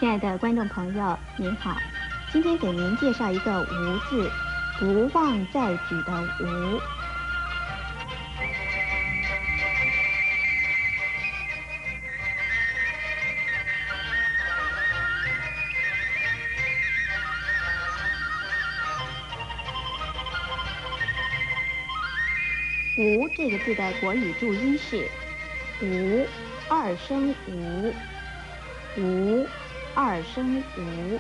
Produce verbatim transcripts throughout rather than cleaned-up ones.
亲爱的观众朋友，您好，今天给您介绍一个“无”字，不忘在举的“无”。无这个字的国语注音是无，二声无，无，二声无。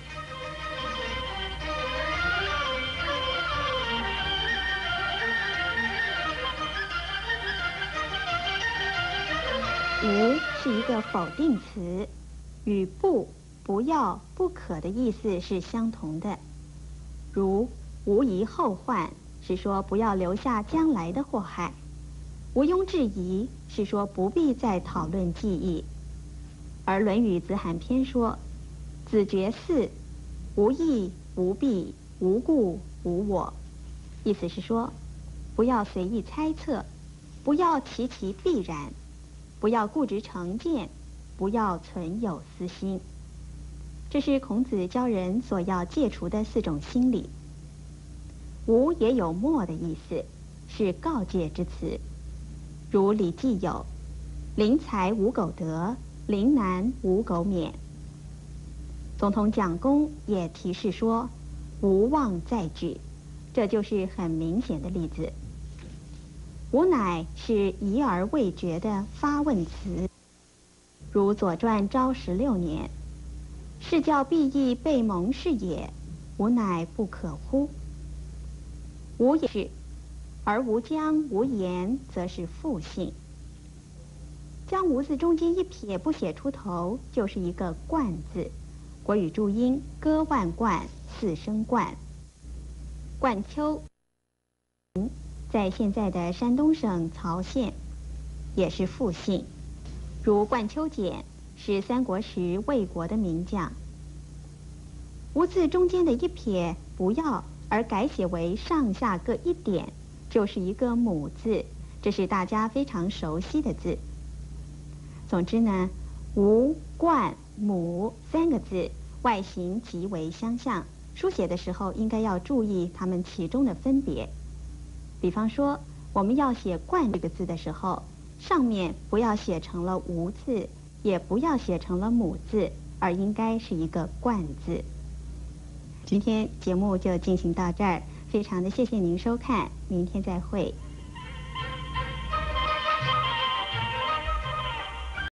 无是一个否定词，与不、不要、不可的意思是相同的。如无疑后患是说不要留下将来的祸害，毋庸置疑是说不必再讨论记忆。而《论语·子罕篇》说：“子绝嗣，无义、无弊、无故、无我。”意思是说，不要随意猜测，不要其其必然，不要固执成见，不要存有私心。这是孔子教人所要戒除的四种心理。无也有莫的意思，是告诫之词。如《礼记》有“临财无苟得，临难无苟免”。总统蒋公也提示说“无忘在举”，这就是很明显的例子。无乃是疑而未决的发问词，如《左传》昭十六年：“是教必义备蒙是也，吾乃不可乎？”无也是，而无将无言，则是复性。将无字中间一撇不写出头，就是一个冠字。国语注音割腕冠，四声冠。冠丘在现在的山东省曹县，也是复姓。如冠丘俭是三国时魏国的名将。无字中间的一撇不要，而改写为上下各一点，就是一个母字，这是大家非常熟悉的字。总之呢，无、冠、母三个字外形极为相像，书写的时候应该要注意它们其中的分别。比方说，我们要写冠这个字的时候，上面不要写成了无字，也不要写成了母字，而应该是一个冠字。今天节目就进行到这儿，非常的谢谢您收看，明天再会。